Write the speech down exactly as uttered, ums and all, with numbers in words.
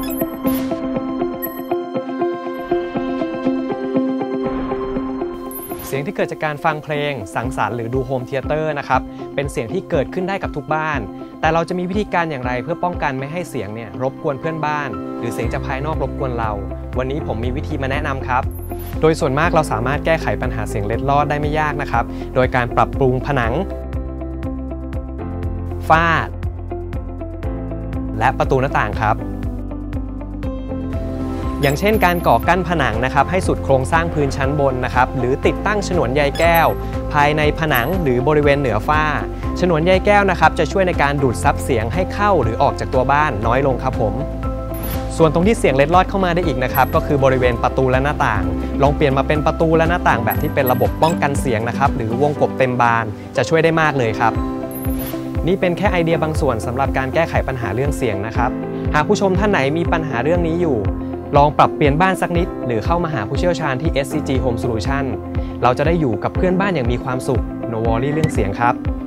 เสียงที่เกิดจากการฟังเพลงสังสรรค์หรือดูโฮมเธียเตอร์นะครับเป็นเสียงที่เกิดขึ้นได้กับทุกบ้านแต่เราจะมีวิธีการอย่างไรเพื่อป้องกันไม่ให้เสียงเนี่ยรบกวนเพื่อนบ้านหรือเสียงจากภายนอกรบกวนเราวันนี้ผมมีวิธีมาแนะนำครับโดยส่วนมากเราสามารถแก้ไขปัญหาเสียงเล็ดลอดได้ไม่ยากนะครับโดยการปรับปรุงผนังฝ้าและประตูหน้าต่างครับอย่างเช่นการก่อกั้นผนังนะครับให้สุดโครงสร้างพื้นชั้นบนนะครับหรือติดตั้งฉนวนใยแก้วภายในผนังหรือบริเวณเหนือฝ้าฉนวนใยแก้วนะครับจะช่วยในการดูดซับเสียงให้เข้าหรือออกจากตัวบ้านน้อยลงครับผมส่วนตรงที่เสียงเล็ดลอดเข้ามาได้อีกนะครับก็คือบริเวณประตูและหน้าต่างลองเปลี่ยนมาเป็นประตูและหน้าต่างแบบที่เป็นระบบป้องกันเสียงนะครับหรือวงกบเต็มบานจะช่วยได้มากเลยครับนี่เป็นแค่ไอเดียบางส่วนสำหรับการแก้ไขปัญหาเรื่องเสียงนะครับหากผู้ชมท่านไหนมีปัญหาเรื่องนี้อยู่ลองปรับเปลี่ยนบ้านสักนิดหรือเข้ามาหาผู้เชี่ยวชาญที่ เอส ซี จี Home Solution เราจะได้อยู่กับเพื่อนบ้านอย่างมีความสุข No worry เรื่องเสียงครับ